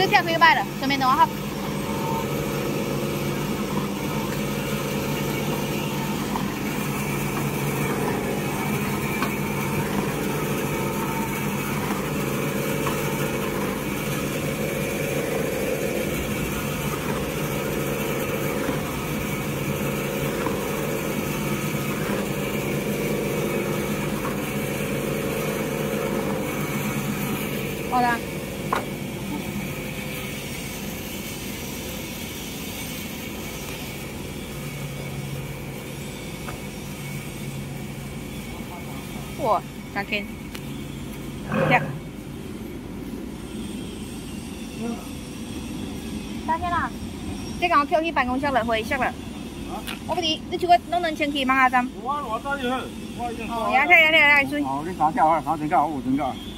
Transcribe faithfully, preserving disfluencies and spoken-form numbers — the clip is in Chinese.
这跳可以卖了，顺便等我哈。好了。哇，三千，呀，三千啦！这个我跳去办公室了，回室了。我不知你像我拢能前去芒下站。 我我早就好，我已经。 哦，也跳也跳也顺。 哦，你三跳啊，三千九，五千九。